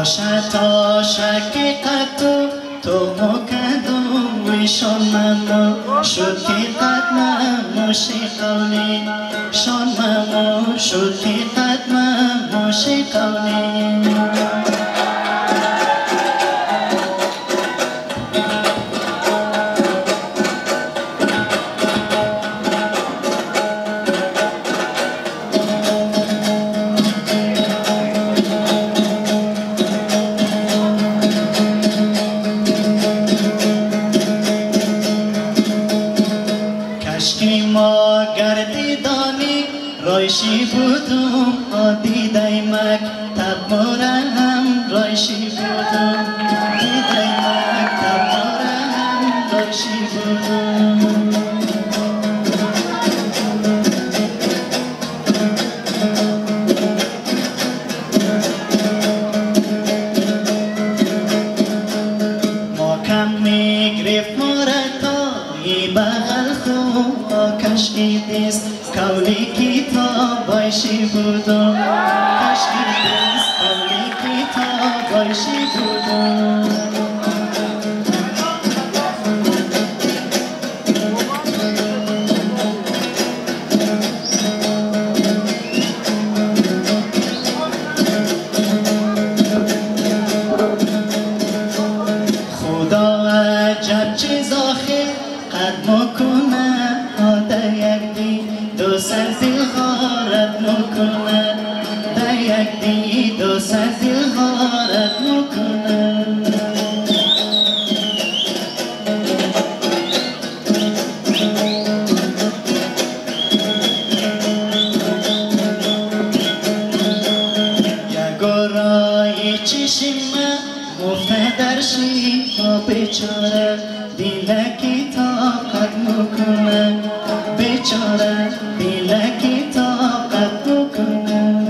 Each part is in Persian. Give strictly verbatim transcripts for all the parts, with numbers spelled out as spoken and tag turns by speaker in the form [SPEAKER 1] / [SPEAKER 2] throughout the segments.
[SPEAKER 1] تا شکیقت تو مکدو ویشان ممو شد که قدم موشی قولی شان ممو شد که قدم موشی قولی ما گردیدانی رایشی بودم آدیدای مکتب مرهم رایشی بودم دیدای مکتب مرهم رایشی بودم ما کم میگرفت مرتا ای بغل خوب کشکی دیست کولی کتاب بایشی بودم کشکی دیست کولی کتاب بایشی بودم خدا عجب چیز آخر قدم کنه در یک دی دو سر دل غارت نکنه در یک دی دو سر دل غارت نکنه یک گرای چشمه مفته در شیفا بیچاره دیلکی طاقت نکنه بیچاره دیلکی طاقت نکنه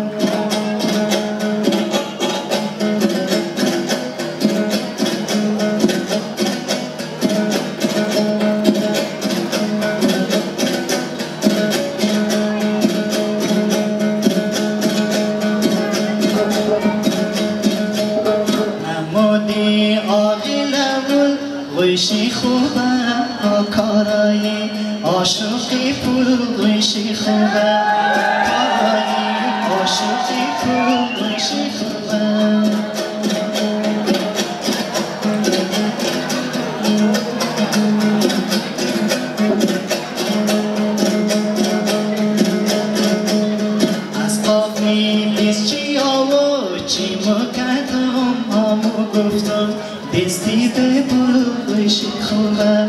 [SPEAKER 1] نمودی آقیله بود غیشی خوبه کارایی عاشقی پول غیشی خوبه کارایی عاشقی پول غیشی خوبه از قافی دیست چی آو چی مکدم آمو گفتم دستی به پول غیشی خوبه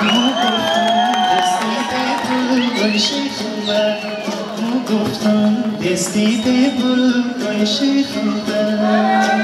[SPEAKER 1] غیشی خوبه مو گفتم دستی به بول غیشی خوبه